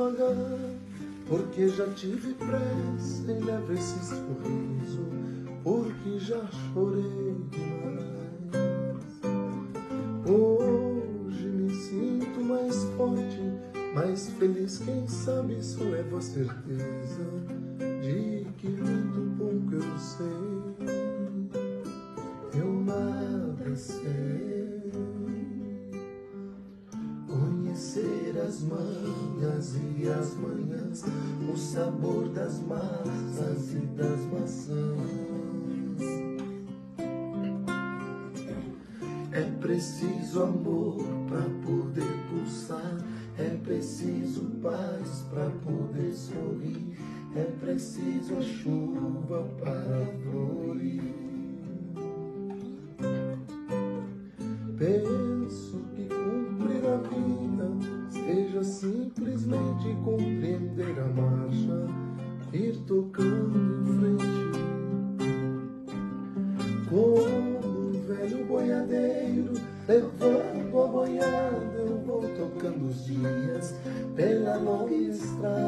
devagar, porque já tive pressa e leva esse sorriso, porque já chorei demais. Hoje me sinto mais forte, mais feliz, quem sabe isso leva a certeza de que muito pouco eu sei, eu nada sei. Conhecer as manhas e as manhãs, o sabor das massas e das maçãs. É preciso amor para poder pulsar, é preciso paz para poder sorrir, é preciso a chuva para florir. Penso que cumprir a vida seja simplesmente compreender a marcha, ir tocando em frente. Como um velho boiadeiro, levando a boiada, eu vou tocando os dias pela longa estrada.